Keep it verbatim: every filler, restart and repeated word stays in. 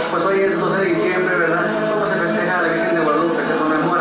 Pues hoy es doce de diciembre, ¿verdad? ¿Cómo se festeja a la Virgen de Guadalupe? Se conmemora